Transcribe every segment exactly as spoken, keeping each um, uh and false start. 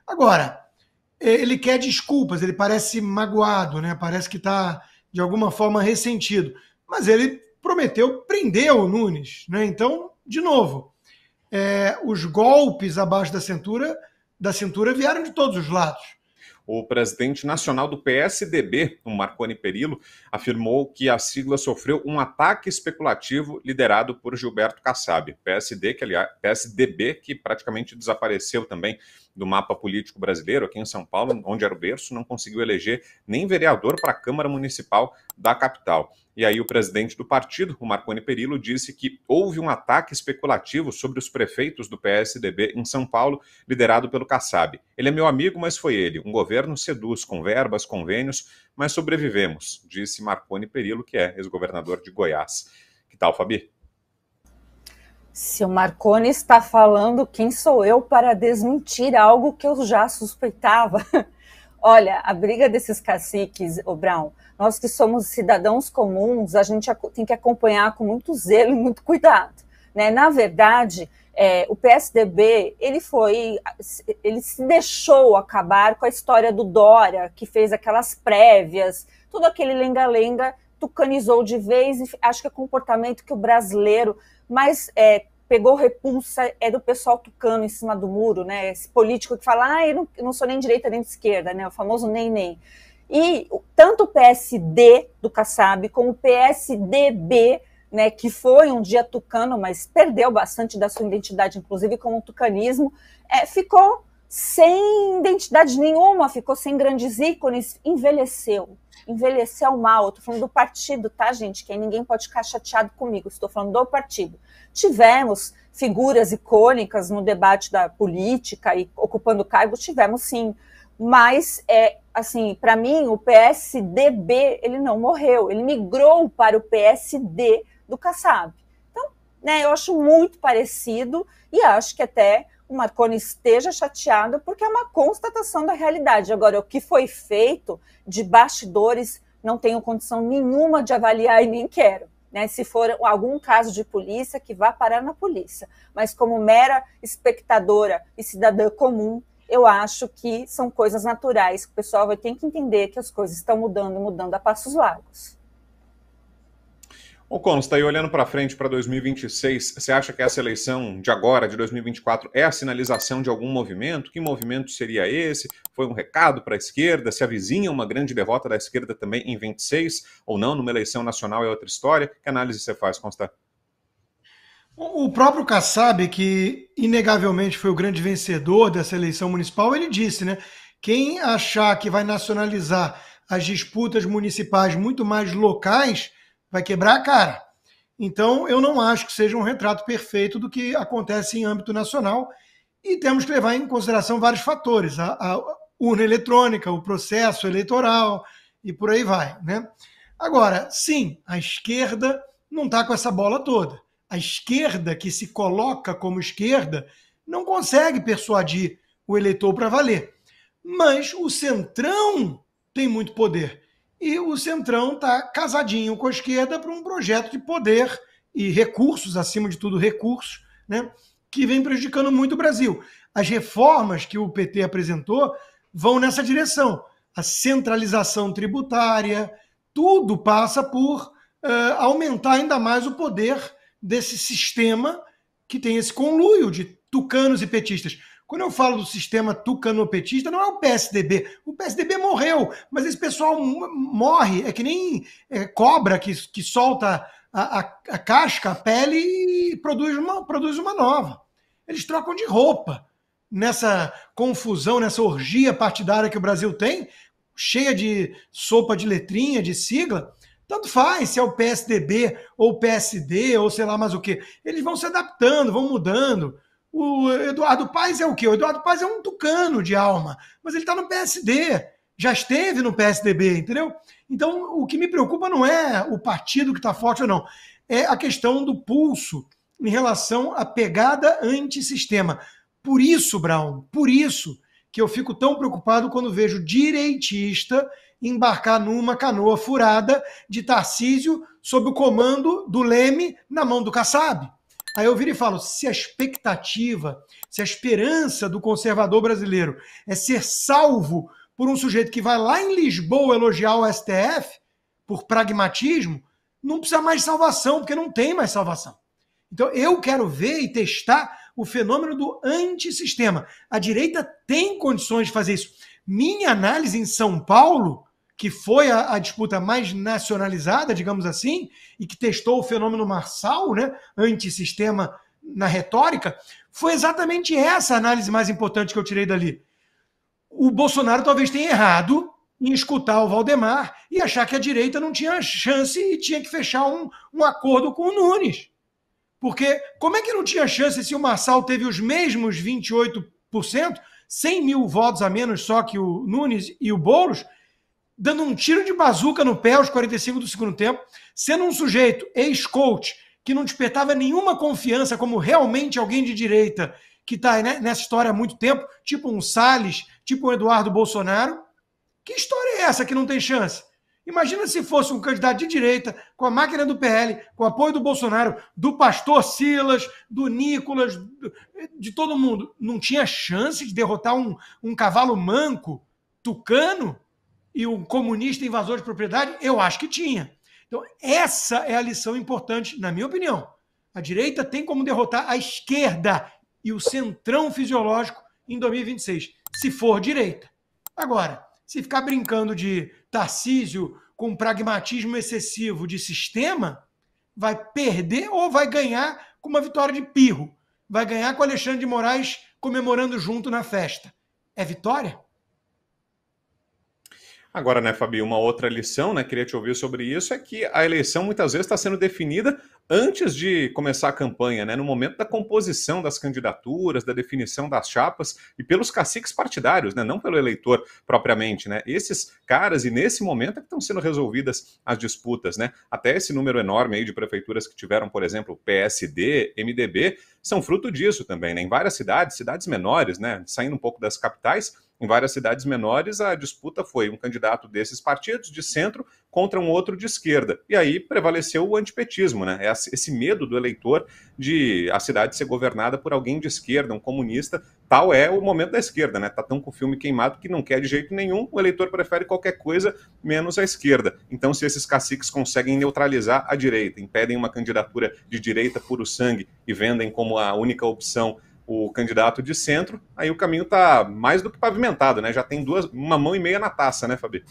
Agora, ele quer desculpas, ele parece magoado, né? Parece que está, de alguma forma, ressentido. Mas ele prometeu prender o Nunes, né? Então, de novo, é, os golpes abaixo da cintura, da cintura vieram de todos os lados. O presidente nacional do P S D B, o Marconi Perillo, afirmou que a sigla sofreu um ataque especulativo liderado por Gilberto Kassab. P S D, que, aliás, P S D B, que praticamente desapareceu também do mapa político brasileiro, aqui em São Paulo, onde era o berço, não conseguiu eleger nem vereador para a Câmara Municipal da capital. E aí o presidente do partido, o Marconi Perillo, disse que houve um ataque especulativo sobre os prefeitos do P S D B em São Paulo, liderado pelo Kassab. Ele é meu amigo, mas foi ele. Um governo seduz com verbas, convênios, mas sobrevivemos, disse Marconi Perillo, que é ex-governador de Goiás. Que tal, Fabi? Se o Marconi está falando, quem sou eu para desmentir algo que eu já suspeitava? Olha, a briga desses caciques, ô Brown, nós que somos cidadãos comuns, a gente tem que acompanhar com muito zelo e muito cuidado, né? Na verdade, é, o P S D B, ele foi, ele se deixou acabar com a história do Dória, que fez aquelas prévias, todo aquele lenga-lenga, tucanizou de vez, e acho que é comportamento que o brasileiro mais é, pegou repulsa é do pessoal tucano em cima do muro, né? Esse político que fala, ah, eu não, eu não sou nem de direita nem de esquerda, né? O famoso nem nem. E tanto o P S D do Kassab como o P S D B, né, que foi um dia tucano, mas perdeu bastante da sua identidade, inclusive como tucanismo, é, ficou sem identidade nenhuma, ficou sem grandes ícones, envelheceu. Envelheceu mal. Eu estou falando do partido, tá, gente? Que aí ninguém pode ficar chateado comigo. Estou falando do partido. Tivemos figuras icônicas no debate da política e ocupando cargo, tivemos sim. Mas, é, assim, para mim, o P S D B, ele não morreu. Ele migrou para o P S D do Kassab. Então, né, eu acho muito parecido e acho que até o Marconi esteja chateado porque é uma constatação da realidade. Agora, o que foi feito de bastidores, não tenho condição nenhuma de avaliar e nem quero. Né? Se for algum caso de polícia, que vá parar na polícia. Mas como mera espectadora e cidadã comum, eu acho que são coisas naturais, que o pessoal vai ter que entender que as coisas estão mudando, mudando a passos largos. Ô, Cono, você está aí olhando para frente para dois mil e vinte e seis, você acha que essa eleição de agora, de dois mil e vinte e quatro, é a sinalização de algum movimento? Que movimento seria esse? Foi um recado para a esquerda? Se avizinha uma grande derrota da esquerda também em vinte e seis ou não? Numa eleição nacional é outra história? Que análise você faz, Constar? O próprio Kassab, que inegavelmente foi o grande vencedor dessa eleição municipal, ele disse, né? Quem achar que vai nacionalizar as disputas municipais muito mais locais vai quebrar a cara. Então, eu não acho que seja um retrato perfeito do que acontece em âmbito nacional e temos que levar em consideração vários fatores, a, a urna eletrônica, o processo eleitoral e por aí vai, né? Agora, sim, a esquerda não está com essa bola toda. A esquerda que se coloca como esquerda não consegue persuadir o eleitor para valer. Mas o Centrão tem muito poder. E o Centrão está casadinho com a esquerda para um projeto de poder e recursos, acima de tudo recursos, né, que vem prejudicando muito o Brasil. As reformas que o P T apresentou vão nessa direção. A centralização tributária, tudo passa por uh, aumentar ainda mais o poder desse sistema que tem esse conluio de tucanos e petistas. Quando eu falo do sistema tucanopetista, não é o P S D B. O P S D B morreu, mas esse pessoal morre. É que nem é, cobra que, que solta a, a, a casca, a pele e produz uma, produz uma nova. Eles trocam de roupa. Nessa confusão, nessa orgia partidária que o Brasil tem, cheia de sopa de letrinha, de sigla, tanto faz se é o P S D B ou o P S D ou sei lá mais o quê. Eles vão se adaptando, vão mudando. O Eduardo Paes é o quê? O Eduardo Paes é um tucano de alma, mas ele está no P S D, já esteve no P S D B, entendeu? Então, o que me preocupa não é o partido que está forte ou não, é a questão do pulso em relação à pegada antissistema. Por isso, Brown, por isso que eu fico tão preocupado quando vejo direitista embarcar numa canoa furada de Tarcísio sob o comando do Leme na mão do Kassab. Aí eu viro e falo, se a expectativa, se a esperança do conservador brasileiro é ser salvo por um sujeito que vai lá em Lisboa elogiar o S T F, por pragmatismo, não precisa mais de salvação, porque não tem mais salvação. Então eu quero ver e testar o fenômeno do antissistema. A direita tem condições de fazer isso. Minha análise em São Paulo, que foi a, a disputa mais nacionalizada, digamos assim, e que testou o fenômeno Marçal, né, antissistema na retórica, foi exatamente essa a análise mais importante que eu tirei dali. O Bolsonaro talvez tenha errado em escutar o Valdemar e achar que a direita não tinha chance e tinha que fechar um, um acordo com o Nunes. Porque como é que não tinha chance se o Marçal teve os mesmos vinte e oito por cento, cem mil votos a menos só que o Nunes e o Boulos, dando um tiro de bazuca no pé aos quarenta e cinco do segundo tempo, sendo um sujeito ex-coach que não despertava nenhuma confiança como realmente alguém de direita que está nessa história há muito tempo, tipo um Salles, tipo um Eduardo Bolsonaro. Que história é essa que não tem chance? Imagina se fosse um candidato de direita, com a máquina do P L, com o apoio do Bolsonaro, do pastor Silas, do Nicolas, de todo mundo. Não tinha chance de derrotar um, um cavalo manco, tucano, e um comunista invasor de propriedade? Eu acho que tinha. Então, essa é a lição importante, na minha opinião. A direita tem como derrotar a esquerda e o centrão fisiológico em dois mil e vinte e seis, se for direita. Agora, se ficar brincando de Tarcísio com pragmatismo excessivo de sistema, vai perder ou vai ganhar com uma vitória de pirro. Vai ganhar com Alexandre de Moraes comemorando junto na festa. É vitória? Agora, né, Fabi, uma outra lição, né, queria te ouvir sobre isso, é que a eleição muitas vezes está sendo definida antes de começar a campanha, né, no momento da composição das candidaturas, da definição das chapas e pelos caciques partidários, né, não pelo eleitor propriamente, né. Esses caras, e nesse momento é que estão sendo resolvidas as disputas, né. Até esse número enorme aí de prefeituras que tiveram, por exemplo, P S D, M D B, são fruto disso também, né. Em várias cidades, cidades menores, né, saindo um pouco das capitais, em várias cidades menores, a disputa foi um candidato desses partidos de centro contra um outro de esquerda. E aí prevaleceu o antipetismo, né? Esse medo do eleitor de a cidade ser governada por alguém de esquerda, um comunista. Tal é o momento da esquerda, né? Tá tão com o filme queimado que não quer de jeito nenhum, o eleitor prefere qualquer coisa menos a esquerda. Então, se esses caciques conseguem neutralizar a direita, impedem uma candidatura de direita puro sangue e vendem como a única opção o candidato de centro, aí o caminho está mais do que pavimentado, né? Já tem duas, uma mão e meia na taça, né, Fabi?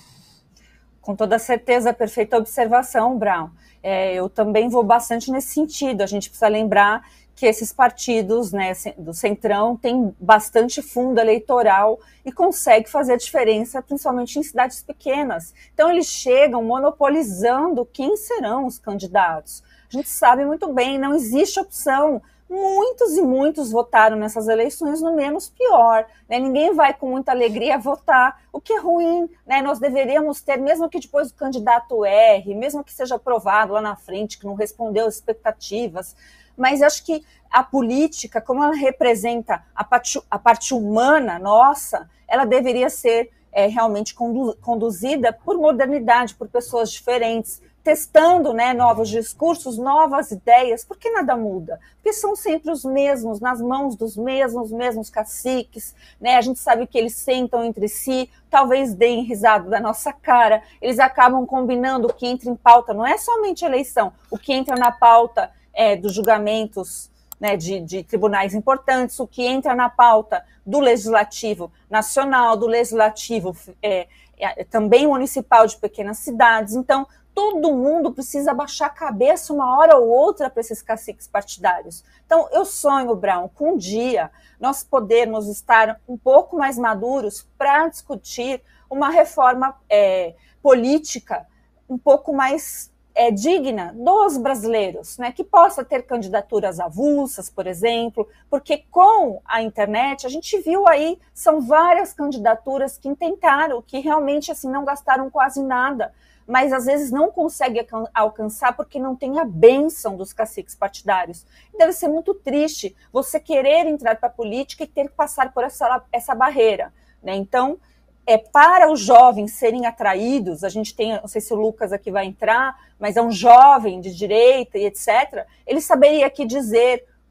Com toda certeza, perfeita observação, Brown. É, eu também vou bastante nesse sentido. A gente precisa lembrar que esses partidos, né, do Centrão têm bastante fundo eleitoral e conseguem fazer a diferença, principalmente em cidades pequenas. Então, eles chegam monopolizando quem serão os candidatos. A gente sabe muito bem, não existe opção. Muitos e muitos votaram nessas eleições no menos pior, né? Ninguém vai com muita alegria votar, o que é ruim, né? Nós deveríamos ter, mesmo que depois o candidato erre, mesmo que seja aprovado lá na frente, que não respondeu às expectativas, mas acho que a política, como ela representa a parte, a parte humana nossa, ela deveria ser é, realmente condu, conduzida por modernidade, por pessoas diferentes, testando, né, novos discursos, novas ideias. Por que nada muda? Porque são sempre os mesmos, nas mãos dos mesmos, mesmos caciques, né? A gente sabe que eles sentam entre si, talvez deem risada da nossa cara, eles acabam combinando o que entra em pauta, não é somente eleição, o que entra na pauta é, dos julgamentos, né, de, de tribunais importantes, o que entra na pauta do Legislativo Nacional, do Legislativo é, é, também municipal de pequenas cidades. Então, todo mundo precisa baixar a cabeça uma hora ou outra para esses caciques partidários. Então, eu sonho, Brown, com um dia nós podermos estar um pouco mais maduros para discutir uma reforma é, política um pouco mais é, digna dos brasileiros, né? Que possa ter candidaturas avulsas, por exemplo, porque com a internet a gente viu aí, são várias candidaturas que intentaram, que realmente assim, não gastaram quase nada, mas às vezes não consegue alcançar porque não tem a bênção dos caciques partidários. Deve ser muito triste você querer entrar para a política e ter que passar por essa, essa barreira, né? Então, é, para os jovens serem atraídos, a gente tem, não sei se o Lucas aqui vai entrar, mas é um jovem de direita e etcétera, ele saberia aqui dizer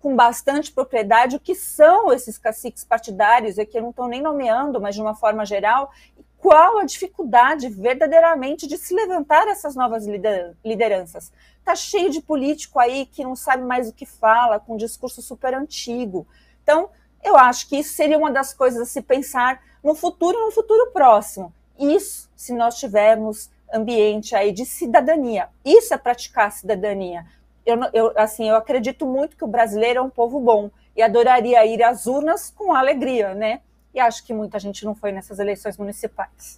com bastante propriedade o que são esses caciques partidários, e que eu não estou nem nomeando, mas de uma forma geral, qual a dificuldade verdadeiramente de se levantar essas novas lideranças. Está cheio de político aí que não sabe mais o que fala, com um discurso super antigo. Então, eu acho que isso seria uma das coisas a se pensar no futuro, no futuro próximo. Isso, se nós tivermos ambiente aí de cidadania. Isso é praticar a cidadania. Eu, eu, assim, eu acredito muito que o brasileiro é um povo bom e adoraria ir às urnas com alegria, né? E acho que muita gente não foi nessas eleições municipais.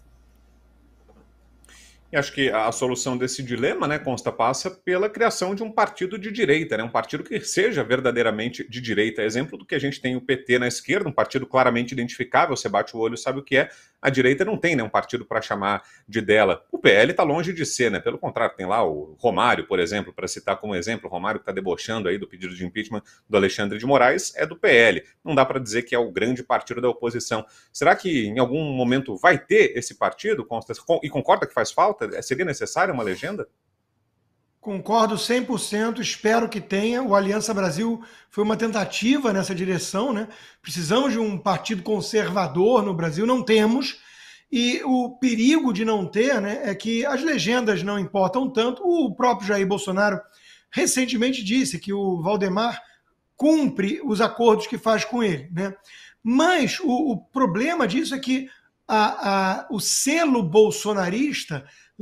E acho que a solução desse dilema, né, Consta, passa pela criação de um partido de direita, né, um partido que seja verdadeiramente de direita. Exemplo do que a gente tem o P T na esquerda, um partido claramente identificável, você bate o olho e sabe o que é. A direita não tem, né, um partido para chamar de dela. O P L está longe de ser, né, pelo contrário, tem lá o Romário, por exemplo, para citar como exemplo, o Romário que está debochando aí do pedido de impeachment do Alexandre de Moraes, é do P L. Não dá para dizer que é o grande partido da oposição. Será que em algum momento vai ter esse partido, Consta? E concorda que faz falta? Seria necessária uma legenda? Concordo cem por cento, espero que tenha. O Aliança Brasil foi uma tentativa nessa direção, né? Precisamos de um partido conservador no Brasil, não temos. E o perigo de não ter, né, é que as legendas não importam tanto. O próprio Jair Bolsonaro recentemente disse que o Valdemar cumpre os acordos que faz com ele, né? Mas o, o problema disso é que a, a, o selo bolsonarista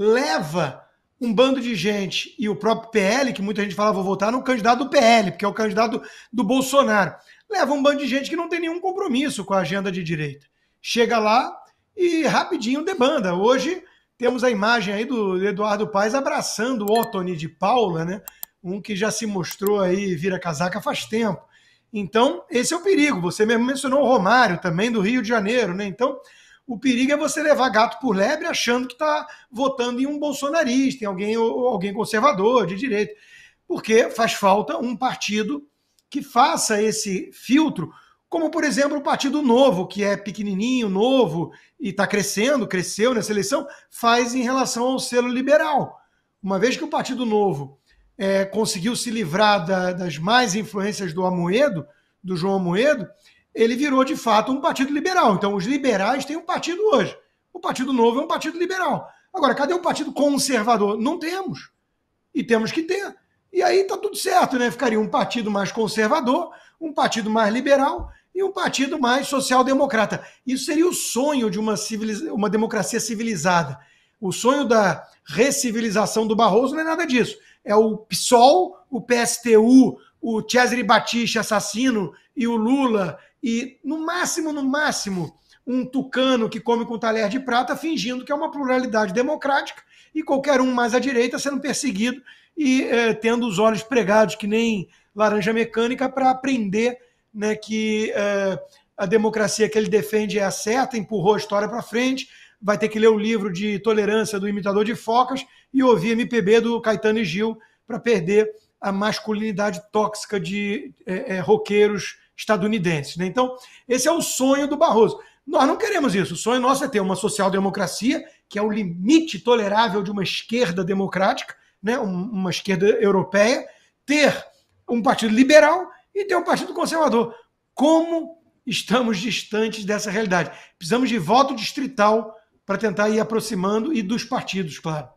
leva um bando de gente, e o próprio P L, que muita gente fala, vou votar no candidato do P L, porque é o candidato do Bolsonaro, leva um bando de gente que não tem nenhum compromisso com a agenda de direita. Chega lá e rapidinho debanda. Hoje temos a imagem aí do Eduardo Paes abraçando o Ottoni de Paula, né? Um que já se mostrou aí vira casaca faz tempo. Então, esse é o perigo. Você mesmo mencionou o Romário, também do Rio de Janeiro, né? Então, o perigo é você levar gato por lebre achando que está votando em um bolsonarista, em alguém, ou alguém conservador, de direita. Porque faz falta um partido que faça esse filtro, como, por exemplo, o Partido Novo, que é pequenininho, novo, e está crescendo, cresceu nessa eleição, faz em relação ao selo liberal. Uma vez que o Partido Novo é, conseguiu se livrar da, das mais influências do Amoedo, do João Amoedo, ele virou, de fato, um partido liberal. Então, os liberais têm um partido hoje. O Partido Novo é um partido liberal. Agora, cadê o partido conservador? Não temos. E temos que ter. E aí está tudo certo, né? Ficaria um partido mais conservador, um partido mais liberal e um partido mais social-democrata. Isso seria o sonho de uma, civiliza... uma democracia civilizada. O sonho da recivilização do Barroso não é nada disso. É o PSOL, o P S T U, o Cesare Battisti assassino e o Lula, e no máximo, no máximo, um tucano que come com talher de prata, fingindo que é uma pluralidade democrática, e qualquer um mais à direita sendo perseguido e é, tendo os olhos pregados que nem laranja mecânica para aprender, né, que é, a democracia que ele defende é a certa, empurrou a história para frente, vai ter que ler o livro de tolerância do imitador de focas e ouvir M P B do Caetano e Gil para perder a masculinidade tóxica de é, é, roqueiros estadunidenses, né? Então, esse é o sonho do Barroso. Nós não queremos isso. O sonho nosso é ter uma social-democracia, que é o limite tolerável de uma esquerda democrática, né? uma esquerda europeia, ter um partido liberal e ter um partido conservador. Como estamos distantes dessa realidade? Precisamos de voto distrital para tentar ir aproximando, e dos partidos, claro.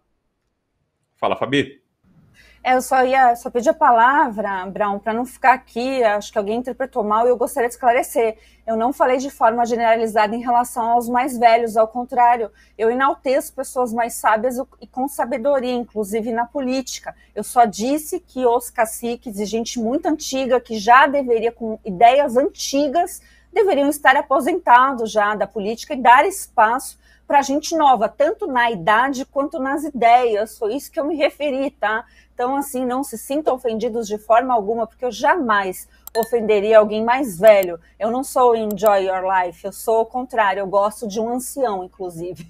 Fala, Fabi. É, eu só ia só pedir a palavra, Brown, para não ficar aqui, acho que alguém interpretou mal e eu gostaria de esclarecer. Eu não falei de forma generalizada em relação aos mais velhos, ao contrário, eu enalteço pessoas mais sábias e com sabedoria, inclusive na política. Eu só disse que os caciques e gente muito antiga, que já deveria, com ideias antigas, deveriam estar aposentados já da política e dar espaço para gente nova, tanto na idade quanto nas ideias. Foi isso que eu me referi, tá? Então, assim, não se sintam ofendidos de forma alguma, porque eu jamais ofenderia alguém mais velho. Eu não sou enjoy your life, eu sou o contrário, eu gosto de um ancião, inclusive.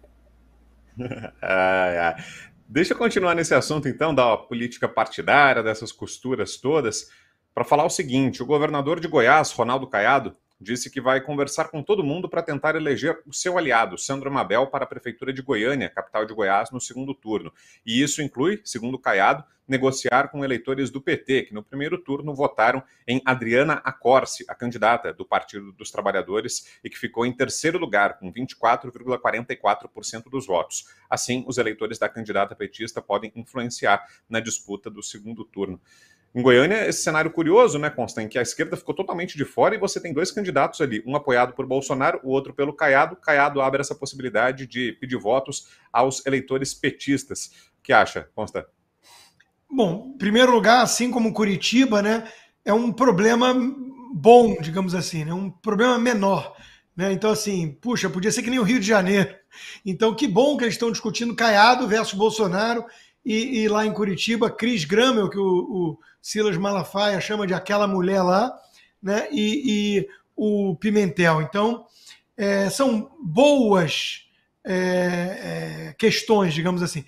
ai, ai. Deixa eu continuar nesse assunto, então, da política partidária, dessas costuras todas, para falar o seguinte: o governador de Goiás, Ronaldo Caiado, disse que vai conversar com todo mundo para tentar eleger o seu aliado, Sandro Mabel, para a Prefeitura de Goiânia, capital de Goiás, no segundo turno. E isso inclui, segundo Caiado, negociar com eleitores do P T, que no primeiro turno votaram em Adriana Accorsi, a candidata do Partido dos Trabalhadores, e que ficou em terceiro lugar, com vinte e quatro vírgula quarenta e quatro por cento dos votos. Assim, os eleitores da candidata petista podem influenciar na disputa do segundo turno. Em Goiânia, esse cenário curioso, né, Consta, em que a esquerda ficou totalmente de fora e você tem dois candidatos ali, um apoiado por Bolsonaro, o outro pelo Caiado. Caiado abre essa possibilidade de pedir votos aos eleitores petistas. O que acha, Consta? Bom, em primeiro lugar, assim como Curitiba, né, é um problema bom, digamos assim, né, um problema menor. Né? Então, assim, puxa, podia ser que nem o Rio de Janeiro. Então, que bom que eles estão discutindo Caiado versus Bolsonaro e, e lá em Curitiba, Cris Grammel, que o, o Silas Malafaia chama de aquela mulher lá, né, e, e o Pimentel. Então, é, são boas é, é, questões, digamos assim.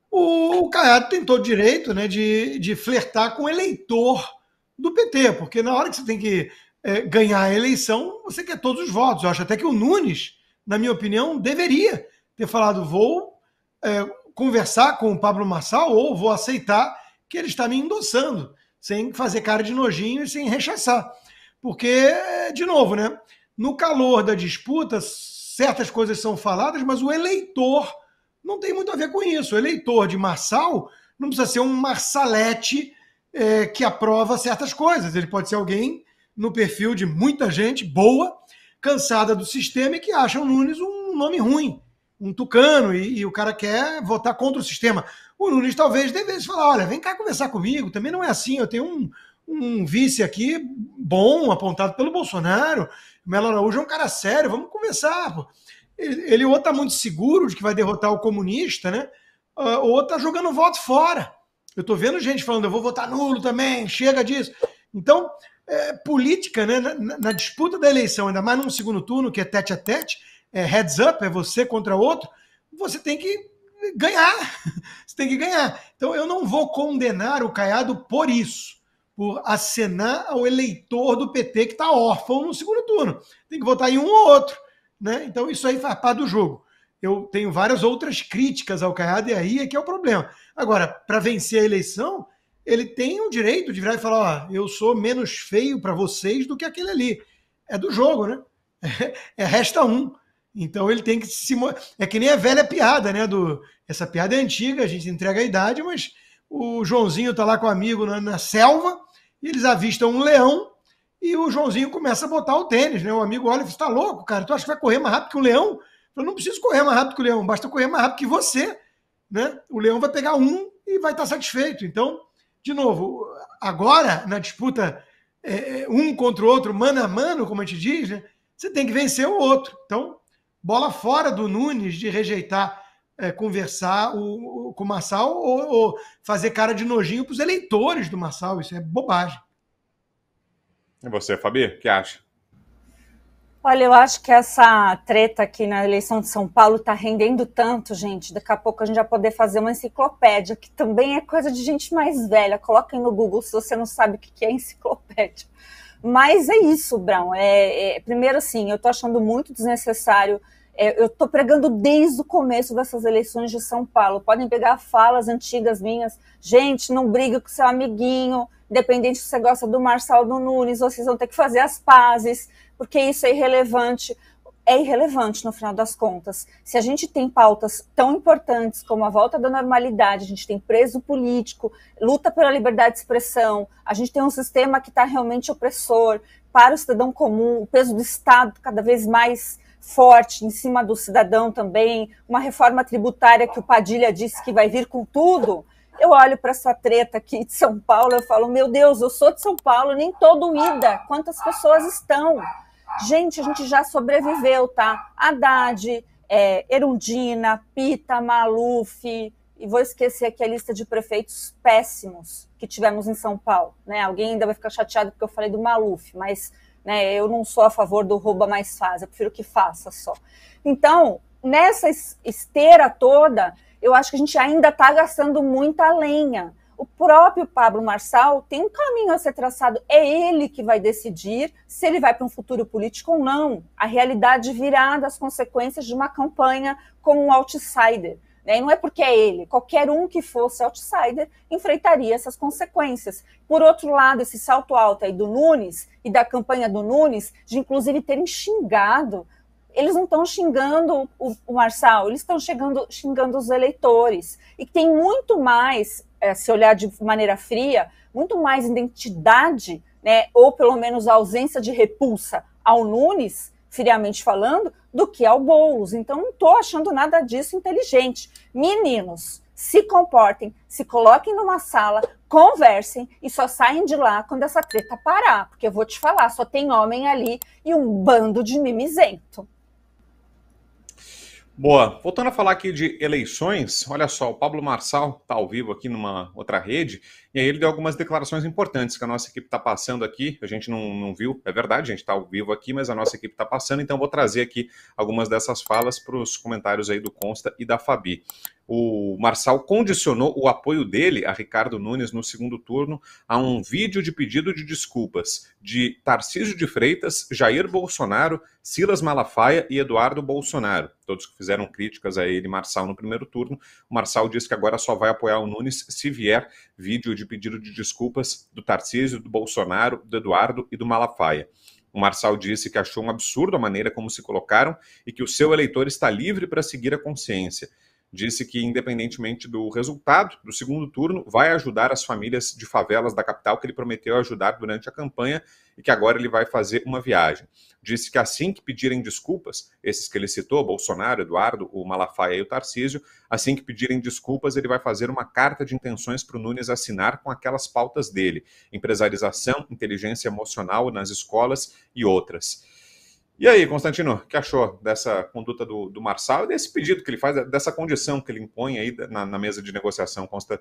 O Caiado tem todo o direito, né, de, de flertar com o eleitor do P T, porque na hora que você tem que é, ganhar a eleição, você quer todos os votos. Eu acho até que o Nunes, na minha opinião, deveria ter falado, vou é, conversar com o Pablo Marçal ou vou aceitar que ele está me endossando, sem fazer cara de nojinho e sem rechaçar. Porque, de novo, né, no calor da disputa, certas coisas são faladas, mas o eleitor não tem muito a ver com isso. O eleitor de Marçal não precisa ser um Marsalete é, que aprova certas coisas. Ele pode ser alguém no perfil de muita gente boa, cansada do sistema e que acha o Nunes um nome ruim, um tucano, e, e o cara quer votar contra o sistema. O Nunes talvez devesse falar, olha, vem cá conversar comigo, também não é assim, eu tenho um, um vice aqui bom, apontado pelo Bolsonaro, o Melo Araújo é um cara sério, vamos conversar, pô. Ele ou está muito seguro de que vai derrotar o comunista, né? Ou está jogando voto fora. Eu estou vendo gente falando, eu vou votar nulo também, chega disso. Então, é, política, né? Na, na disputa da eleição, ainda mais num segundo turno, que é tete a tete, é heads up, é você contra outro, você tem que ganhar. Você tem que ganhar. Então, eu não vou condenar o Caiado por isso, por acenar ao eleitor do P T que está órfão no segundo turno. Tem que votar em um ou outro. Né? Então isso aí faz parte do jogo. Eu tenho várias outras críticas ao Caiado e aí é que é o problema. Agora, para vencer a eleição, ele tem o direito de virar e falar, ó, eu sou menos feio para vocês do que aquele ali. É do jogo, né? É, é resta um. Então ele tem que se... É que nem a velha piada, né? Do... Essa piada é antiga, a gente entrega a idade, mas o Joãozinho tá lá com o amigo na, na selva e eles avistam um leão. E o Joãozinho começa a botar o tênis, né? O amigo olha e fala, você tá louco, cara? Tu acha que vai correr mais rápido que o leão? Eu não preciso correr mais rápido que o leão, basta correr mais rápido que você, né? O leão vai pegar um e vai estar satisfeito. Então, de novo, agora, na disputa é, um contra o outro, mano a mano, como a gente diz, né? Você tem que vencer o outro. Então, bola fora do Nunes de rejeitar é, conversar o, o, com o Marçal ou, ou fazer cara de nojinho para os eleitores do Marçal. Isso é bobagem. E você, Fabi, o que acha? Olha, eu acho que essa treta aqui na eleição de São Paulo tá rendendo tanto, gente. Daqui a pouco a gente vai poder fazer uma enciclopédia, que também é coisa de gente mais velha. Coloquem no Google se você não sabe o que é enciclopédia. Mas é isso, Brown. É, é, primeiro, assim, eu tô achando muito desnecessário. É, eu tô pregando desde o começo dessas eleições de São Paulo. Podem pegar falas antigas minhas. Gente, não briga com seu amiguinho, independente se você gosta do Marçal do Nunes, vocês vão ter que fazer as pazes, porque isso é irrelevante. É irrelevante, no final das contas. Se a gente tem pautas tão importantes como a volta da normalidade, a gente tem preso político, luta pela liberdade de expressão, a gente tem um sistema que está realmente opressor para o cidadão comum, o peso do Estado cada vez mais forte em cima do cidadão também, uma reforma tributária que o Padilha disse que vai vir com tudo. Eu olho para essa treta aqui de São Paulo, eu falo, meu Deus, eu sou de São Paulo, nem tô doída, quantas pessoas estão? Gente, a gente já sobreviveu, tá? Haddad, é, Erundina, Pita, Maluf, e vou esquecer aqui a lista de prefeitos péssimos que tivemos em São Paulo, né? Alguém ainda vai ficar chateado porque eu falei do Maluf, mas né, eu não sou a favor do rouba mais faz, eu prefiro que faça só. Então, nessa esteira toda, eu acho que a gente ainda está gastando muita lenha. O próprio Pablo Marçal tem um caminho a ser traçado. É ele que vai decidir se ele vai para um futuro político ou não. A realidade virá das consequências de uma campanha como um outsider. Né? E não é porque é ele. Qualquer um que fosse outsider enfrentaria essas consequências. Por outro lado, esse salto alto aí do Nunes e da campanha do Nunes, de inclusive terem xingado, eles não estão xingando o, o Marçal, eles estão xingando, xingando os eleitores. E tem muito mais... É, se olhar de maneira fria, muito mais identidade, né, ou pelo menos a ausência de repulsa ao Nunes, friamente falando, do que ao Boulos. Então, não estou achando nada disso inteligente. Meninos, se comportem, se coloquem numa sala, conversem e só saem de lá quando essa treta parar. Porque eu vou te falar, só tem homem ali e um bando de mimizento. Boa. Voltando a falar aqui de eleições, olha só, o Pablo Marçal está ao vivo aqui numa outra rede, e aí ele deu algumas declarações importantes que a nossa equipe está passando aqui, a gente não, não viu, é verdade, a gente está ao vivo aqui, mas a nossa equipe está passando, então vou trazer aqui algumas dessas falas para os comentários aí do Consta e da Fabi. O Marçal condicionou o apoio dele a Ricardo Nunes no segundo turno a um vídeo de pedido de desculpas de Tarcísio de Freitas, Jair Bolsonaro, Silas Malafaia e Eduardo Bolsonaro. Todos que fizeram críticas a ele, Marçal, no primeiro turno. O Marçal disse que agora só vai apoiar o Nunes se vier vídeo de pedido de desculpas do Tarcísio, do Bolsonaro, do Eduardo e do Malafaia. O Marçal disse que achou um absurdo a maneira como se colocaram e que o seu eleitor está livre para seguir a consciência. Disse que, independentemente do resultado do segundo turno, vai ajudar as famílias de favelas da capital que ele prometeu ajudar durante a campanha e que agora ele vai fazer uma viagem. Disse que assim que pedirem desculpas, esses que ele citou, Bolsonaro, Eduardo, o Malafaia e o Tarcísio, assim que pedirem desculpas, ele vai fazer uma carta de intenções para o Nunes assinar com aquelas pautas dele: empresarização, inteligência emocional nas escolas e outras. E aí, Constantino, o que achou dessa conduta do, do Marçal e desse pedido que ele faz, dessa condição que ele impõe aí na, na mesa de negociação, Consta?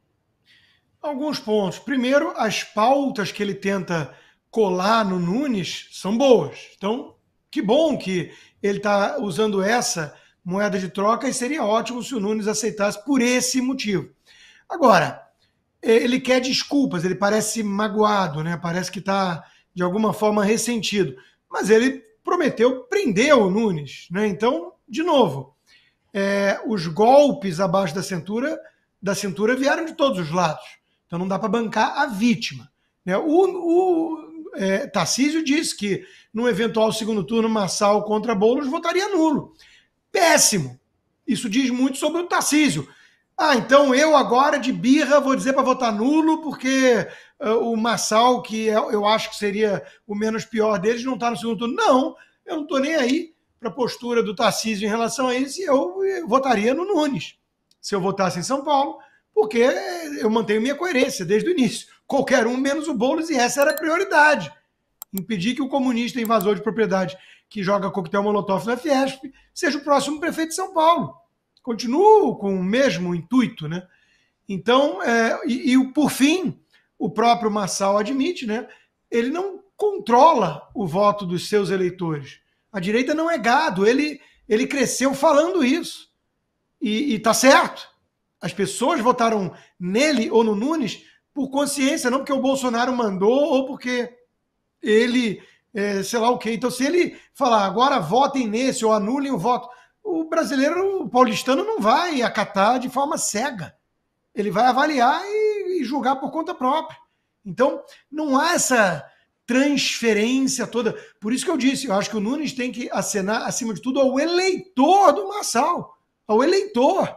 Alguns pontos. Primeiro, as pautas que ele tenta colar no Nunes são boas. Então, que bom que ele está usando essa moeda de troca e seria ótimo se o Nunes aceitasse por esse motivo. Agora, ele quer desculpas, ele parece magoado, né? Parece que está, de alguma forma, ressentido. Mas ele prometeu prender o Nunes, né? Então, de novo, é, os golpes abaixo da cintura, da cintura vieram de todos os lados. Então não dá para bancar a vítima. Né? O, o é, Tarcísio disse que num eventual segundo turno Marçal contra Boulos votaria nulo. Péssimo. Isso diz muito sobre o Tarcísio. Ah, então eu agora de birra vou dizer para votar nulo porque uh, o Marçal, que eu, eu acho que seria o menos pior deles, não está no segundo turno. Não, eu não estou nem aí para a postura do Tarcísio em relação a isso e eu, eu votaria no Nunes, se eu votasse em São Paulo, porque eu mantenho minha coerência desde o início. Qualquer um menos o Boulos, e essa era a prioridade. Impedir que o comunista invasor de propriedade que joga coquetel molotov na Fiesp seja o próximo prefeito de São Paulo. Continuo com o mesmo intuito, né? Então, é, e, e por fim, o próprio Marçal admite, né? Ele não controla o voto dos seus eleitores. A direita não é gado, ele, ele cresceu falando isso. E está certo. As pessoas votaram nele ou no Nunes por consciência, não porque o Bolsonaro mandou ou porque ele, é, sei lá o quê. Então, se ele falar agora votem nesse ou anulem o voto, o brasileiro, o paulistano, não vai acatar de forma cega. Ele vai avaliar e, e julgar por conta própria. Então, não há essa transferência toda. Por isso que eu disse, eu acho que o Nunes tem que acenar, acima de tudo, ao eleitor do Marçal. Ao eleitor.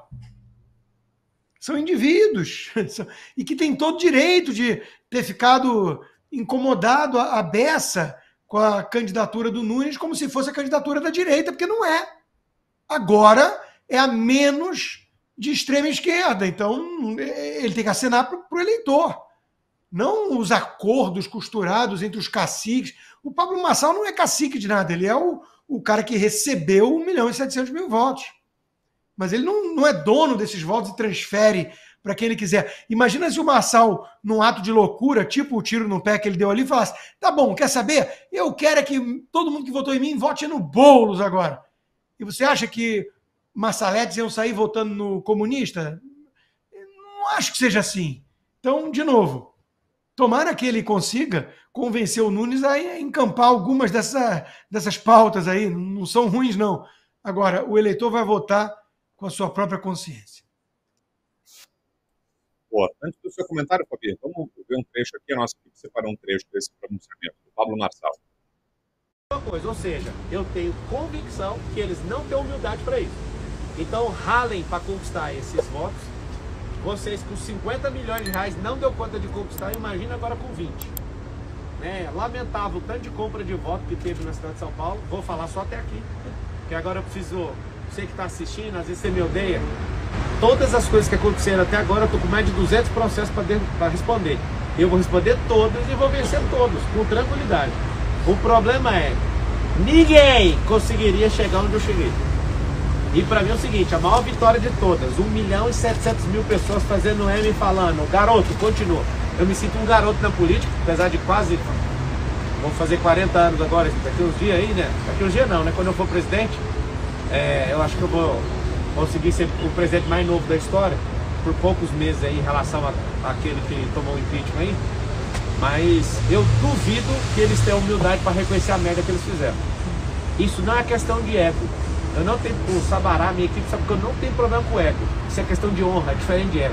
São indivíduos. E que tem todo direito de ter ficado incomodado à beça com a candidatura do Nunes como se fosse a candidatura da direita, porque não é. Agora é a menos de extrema esquerda. Então, ele tem que acenar para o eleitor. Não os acordos costurados entre os caciques. O Pablo Marçal não é cacique de nada. Ele é o, o cara que recebeu um milhão e setecentos mil votos. Mas ele não, não é dono desses votos e transfere para quem ele quiser. Imagina se o Marçal, num ato de loucura, tipo o tiro no pé que ele deu ali, falasse: tá bom, quer saber? Eu quero é que todo mundo que votou em mim vote no Boulos agora. E você acha que Marçaletes iam sair votando no comunista? Não acho que seja assim. Então, de novo, tomara que ele consiga convencer o Nunes a encampar algumas dessa, dessas pautas aí, não são ruins, não. Agora, o eleitor vai votar com a sua própria consciência. Boa. Antes do seu comentário, Fabi, vamos ver um trecho aqui, a nossa equipe separou um trecho desse pronunciamento, do Pablo Marçal. Uma coisa, ou seja, eu tenho convicção que eles não têm humildade para isso. Então, ralem para conquistar esses votos. Vocês com cinquenta milhões de reais não deu conta de conquistar, imagina agora com vinte. Né? Lamentável o tanto de compra de voto que teve na cidade de São Paulo. Vou falar só até aqui, porque agora eu preciso, você que está assistindo, às vezes você me odeia. Todas as coisas que aconteceram até agora, eu estou com mais de duzentos processos para responder. Eu vou responder todos e vou vencer todos, com tranquilidade. O problema é, ninguém conseguiria chegar onde eu cheguei. E para mim é o seguinte, a maior vitória de todas, um milhão e setecentos mil pessoas fazendo M falando, garoto, continua. Eu me sinto um garoto na política, apesar de quase, vou fazer quarenta anos agora, daqui uns dias aí, né? Daqui uns dias não, né? Quando eu for presidente, é, eu acho que eu vou conseguir ser o presidente mais novo da história, por poucos meses aí em relação àquele que tomou o impeachment aí. Mas eu duvido que eles tenham humildade para reconhecer a merda que eles fizeram. Isso não é questão de ego. Eu não tenho, o Sabará, minha equipe sabe que eu não tenho problema com ego. Isso é questão de honra, é diferente de ego.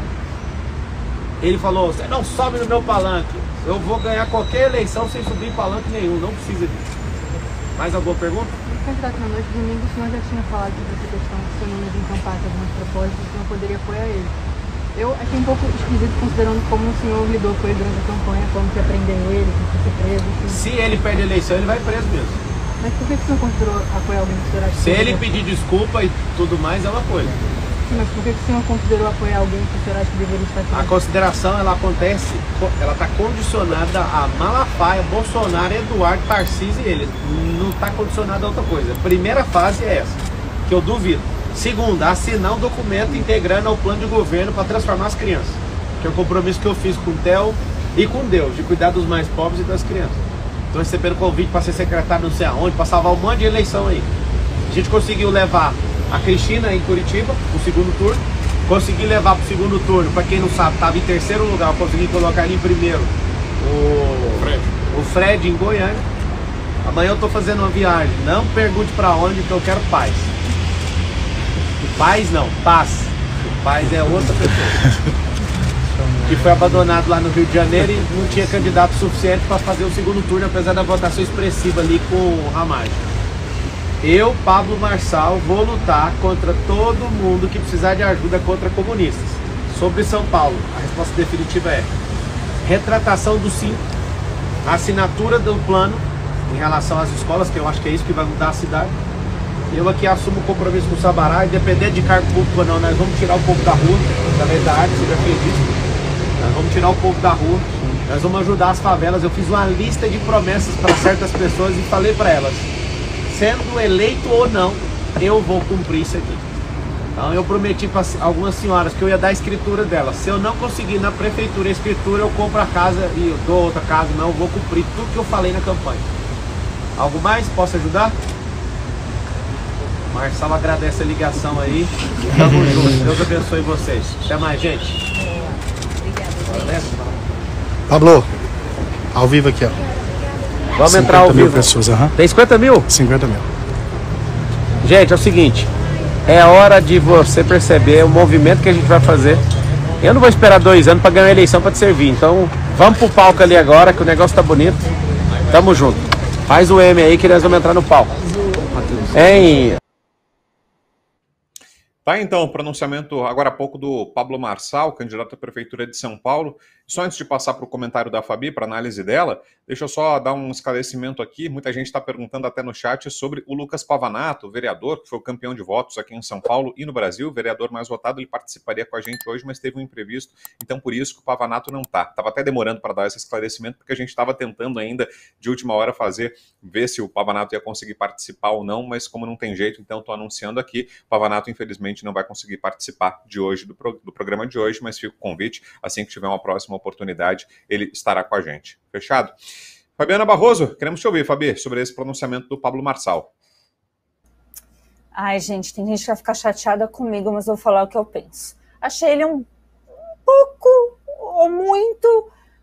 Ele falou, você não sobe no meu palanque. Eu vou ganhar qualquer eleição sem subir em palanque nenhum, não precisa disso. Mais alguma pergunta? Candidato, na noite de domingo o senhor já tinha falado sobre essa questão que o senhor não encampasse algumas propostas, o senhor poderia apoiar ele. Eu achei um pouco esquisito considerando como o senhor lidou com ele durante a campanha, como que prender ele, que foi preso. Enfim. Se ele perde a eleição, ele vai preso mesmo. Mas por que o senhor considerou apoiar alguém que o senhor acha que... Se ele pedir desculpa e tudo mais, é uma coisa. Sim, mas por que o senhor considerou apoiar alguém que o senhor acha que deveria estar aqui? A consideração, ela acontece, ela está condicionada a Malafaia, Bolsonaro, Eduardo, Tarcísio e ele. Não está condicionada a outra coisa. A primeira fase é essa, que eu duvido. Segunda, assinar um documento integrando ao plano de governo para transformar as crianças. Que é o compromisso que eu fiz com o Theo e com Deus, de cuidar dos mais pobres e das crianças. Estou recebendo convite para ser secretário não sei aonde, para salvar um monte de eleição aí. A gente conseguiu levar a Cristina em Curitiba, o segundo turno. Consegui levar para o segundo turno, para quem não sabe, estava em terceiro lugar, eu consegui colocar ele em primeiro. O Fred, o Fred em Goiânia. Amanhã eu estou fazendo uma viagem, não pergunte para onde, que eu quero paz. Paz não, paz. Paz é outra pessoa. Que foi abandonado lá no Rio de Janeiro e não tinha candidato suficiente para fazer o segundo turno, apesar da votação expressiva ali com o Ramagem. Eu, Pablo Marçal, vou lutar contra todo mundo que precisar de ajuda contra comunistas. Sobre São Paulo, a resposta definitiva é retratação do sim, assinatura do plano em relação às escolas, que eu acho que é isso que vai mudar a cidade. Eu aqui assumo o compromisso com o Sabará, independente de cargo público ou não, nós vamos tirar o povo da rua, através da arte, você já fez isso. Nós vamos tirar o povo da rua, nós vamos ajudar as favelas. Eu fiz uma lista de promessas para certas pessoas e falei para elas, sendo eleito ou não, eu vou cumprir isso aqui. Então eu prometi para algumas senhoras que eu ia dar a escritura delas. Se eu não conseguir na prefeitura a escritura, eu compro a casa e eu dou outra casa. Não, eu vou cumprir tudo que eu falei na campanha. Algo mais? Posso ajudar? Marçal agradece a ligação aí. Tamo junto. Deus abençoe vocês. Até mais, gente. Pablo, ao vivo aqui, ó. Vamos entrar ao vivo. Pessoas, uhum. Tem cinquenta mil? cinquenta mil. Gente, é o seguinte. É hora de você perceber o movimento que a gente vai fazer. Eu não vou esperar dois anos para ganhar uma eleição para te servir. Então, vamos pro palco ali agora, que o negócio tá bonito. Tamo junto. Faz o M aí que nós vamos entrar no palco. Hein? Tá, então, o pronunciamento agora há pouco do Pablo Marçal, candidato à Prefeitura de São Paulo. Só antes de passar para o comentário da Fabi, para análise dela, deixa eu só dar um esclarecimento aqui. Muita gente está perguntando até no chat sobre o Lucas Pavanato, vereador, que foi o campeão de votos aqui em São Paulo e no Brasil, o vereador mais votado. Ele participaria com a gente hoje, mas teve um imprevisto, então por isso que o Pavanato não está. Estava até demorando para dar esse esclarecimento, porque a gente estava tentando ainda, de última hora, fazer, ver se o Pavanato ia conseguir participar ou não, mas como não tem jeito, então estou anunciando aqui. O Pavanato, infelizmente, não vai conseguir participar de hoje, do, pro, do programa de hoje, mas fica o convite, assim que tiver uma próxima oportunidade, ele estará com a gente. Fechado? Fabiana Barroso, queremos te ouvir, Fabi, sobre esse pronunciamento do Pablo Marçal. Ai, gente, tem gente que vai ficar chateada comigo, mas eu vou falar o que eu penso. Achei ele um pouco ou muito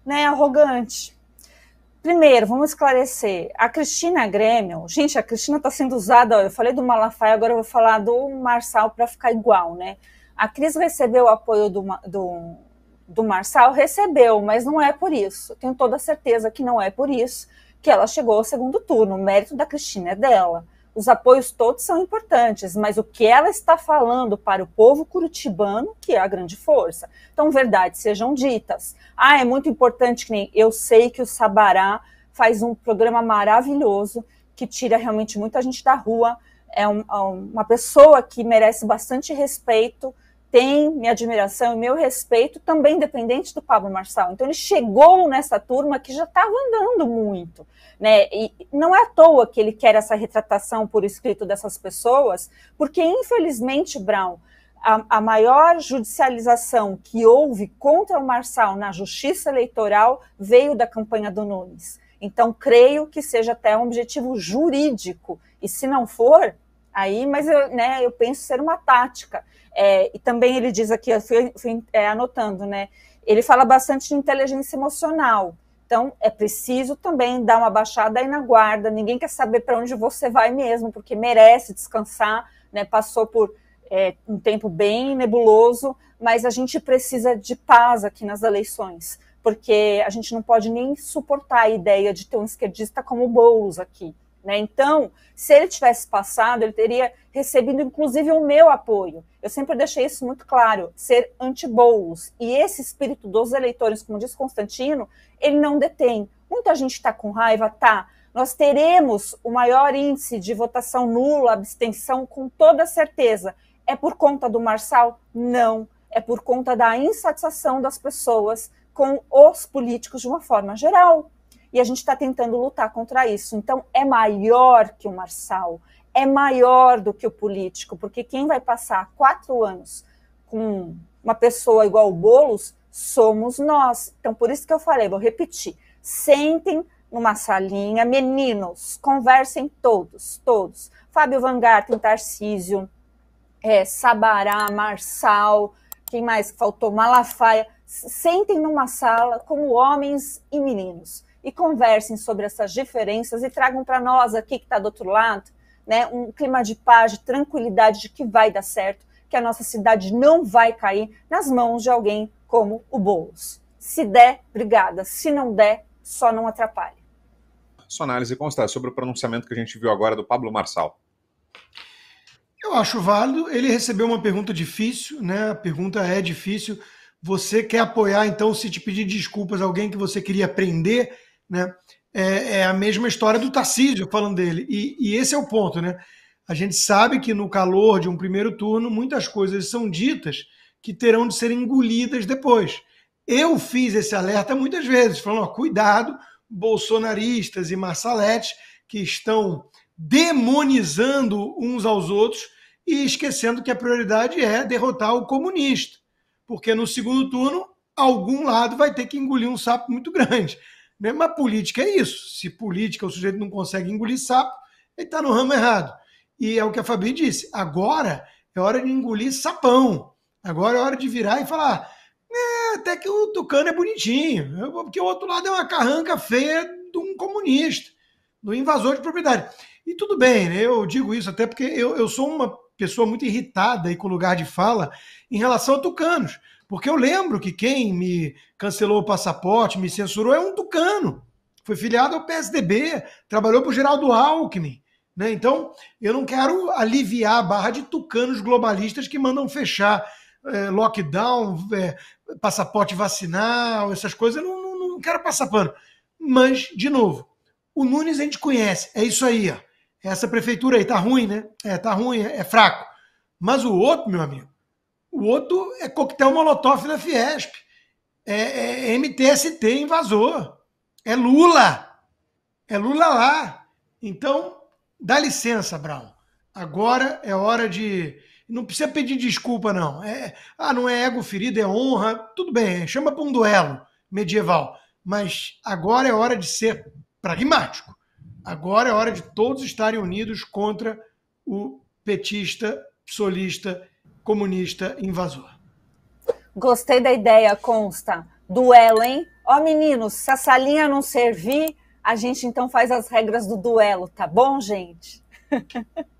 né, arrogante. Primeiro, vamos esclarecer. A Cristina Grêmio, gente, a Cristina está sendo usada, ó, eu falei do Malafaia, agora eu vou falar do Marçal para ficar igual, né? A Cris recebeu o apoio do, do, do Marçal, recebeu, mas não é por isso. Tenho toda certeza que não é por isso que ela chegou ao segundo turno. O mérito da Cristina é dela. Os apoios todos são importantes, mas o que ela está falando para o povo curitibano, que é a grande força. Então, verdades sejam ditas. Ah, é muito importante que nem eu sei que o Sabará faz um programa maravilhoso que tira realmente muita gente da rua. É um, uma pessoa que merece bastante respeito, tem minha admiração e meu respeito, também dependente do Pablo Marçal. Então, ele chegou nessa turma que já estava andando muito, né? E não é à toa que ele quer essa retratação por escrito dessas pessoas, porque, infelizmente, Brown, a, a maior judicialização que houve contra o Marçal na justiça eleitoral veio da campanha do Nunes. Então, creio que seja até um objetivo jurídico. E se não for, aí, mas eu, né, eu penso ser uma tática. É, e também ele diz aqui, eu fui, fui é, anotando, né? Ele fala bastante de inteligência emocional. Então, é preciso também dar uma baixada aí na guarda. Ninguém quer saber para onde você vai mesmo, porque merece descansar, né? Passou por é, um tempo bem nebuloso, mas a gente precisa de paz aqui nas eleições, porque a gente não pode nem suportar a ideia de ter um esquerdista como o Boulos aqui, né? Então, se ele tivesse passado, ele teria recebido, inclusive, o meu apoio. Eu sempre deixei isso muito claro, ser anti-Boulos. E esse espírito dos eleitores, como diz Constantino, ele não detém. Muita gente está com raiva, tá. Nós teremos o maior índice de votação nula, abstenção, com toda certeza. É por conta do Marçal? Não. É por conta da insatisfação das pessoas com os políticos de uma forma geral. E a gente está tentando lutar contra isso. Então, é maior que o Marçal, é maior do que o político, porque quem vai passar quatro anos com uma pessoa igual o Boulos somos nós. Então, por isso que eu falei, vou repetir, sentem numa salinha, meninos, conversem todos, todos. Fábio Van Garten, Tarcísio, é, Sabará, Marçal, quem mais faltou? Malafaia. Sentem numa sala como homens e meninos e conversem sobre essas diferenças e tragam para nós aqui que está do outro lado, né, um clima de paz, de tranquilidade, de que vai dar certo, que a nossa cidade não vai cair nas mãos de alguém como o Boulos. Se der, obrigada. Se não der, só não atrapalhe. Sua análise consta sobre o pronunciamento que a gente viu agora do Pablo Marçal. Eu acho válido. Ele recebeu uma pergunta difícil, né? A pergunta é difícil. Você quer apoiar, então, se te pedir desculpas a alguém que você queria prender, né? É, é a mesma história do Tarcísio falando dele. E, e esse é o ponto, né? A gente sabe que no calor de um primeiro turno, muitas coisas são ditas que terão de ser engolidas depois. Eu fiz esse alerta muitas vezes, falando, ó, cuidado, bolsonaristas e Marçaletes que estão demonizando uns aos outros e esquecendo que a prioridade é derrotar o comunista. Porque no segundo turno, algum lado vai ter que engolir um sapo muito grande. Mas política é isso. Se política o sujeito não consegue engolir sapo, ele está no ramo errado. E é o que a Fabi disse. Agora é hora de engolir sapão. Agora é hora de virar e falar é, até que o Tucano é bonitinho. Porque o outro lado é uma carranca feia de um comunista, do invasor de propriedade. E tudo bem, né? Eu digo isso até porque eu, eu sou uma pessoa muito irritada e com lugar de fala em relação a tucanos. Porque eu lembro que quem me cancelou o passaporte, me censurou, é um tucano. Foi filiado ao P S D B, trabalhou para o Geraldo Alckmin. Né? Então, eu não quero aliviar a barra de tucanos globalistas que mandam fechar é, lockdown, é, passaporte vacinal, essas coisas. Eu não, não, não quero passar pano. Mas, de novo, o Nunes a gente conhece. É isso aí, ó. Essa prefeitura aí tá ruim, né? É, tá ruim, é, é fraco. Mas o outro, meu amigo, o outro é coquetel molotov na Fiesp. É, é M T S T invasor. É Lula. É Lula lá. Então, dá licença, Brown. Agora é hora de... Não precisa pedir desculpa, não. É... Ah, não é ego ferido, é honra. Tudo bem, chama para um duelo medieval. Mas agora é hora de ser pragmático. Agora é hora de todos estarem unidos contra o petista, psolista, comunista invasor. Gostei da ideia, Consta. Duelo, hein? Ó, meninos, se a salinha não servir, a gente então faz as regras do duelo, tá bom, gente?